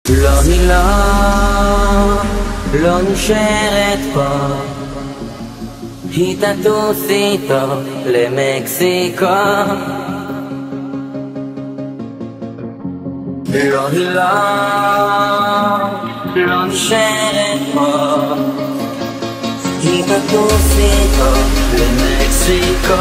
לא, היא לא נשארת פה, היא תטוס איתו למקסיקו. לא, היא לא נשארת פה, היא תטוס איתו למקסיקו.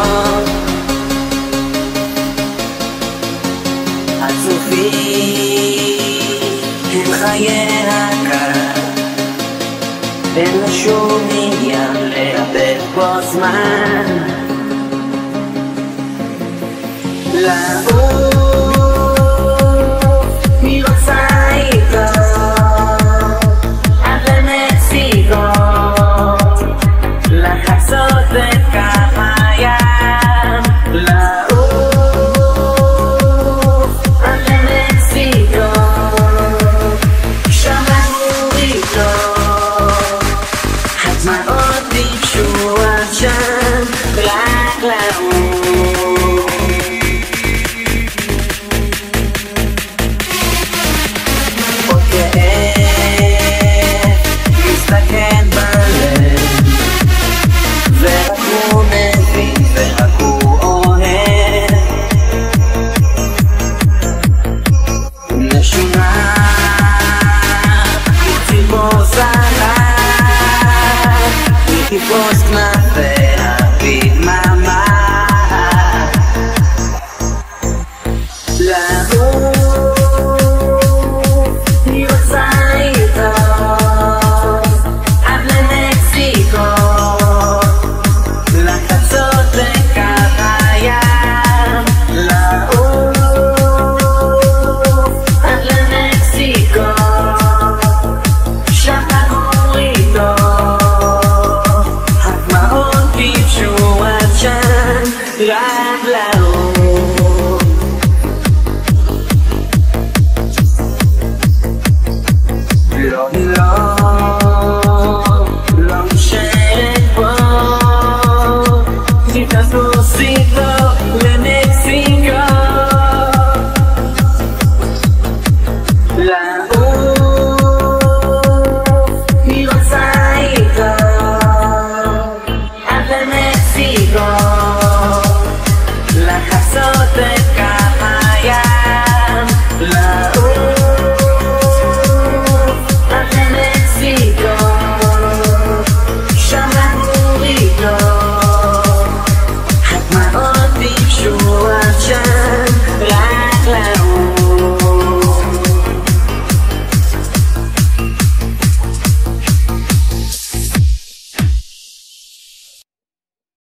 עצובים הם חייה כאן, אין לה שום עניין לאבד פה זמן. היא רוצה איתו עד למקסיקו, לחצות את קו הים, לעוף עד למקסיקו, שם לגור איתו. הדמעות ביקשו עכשיו רק לעוף. Post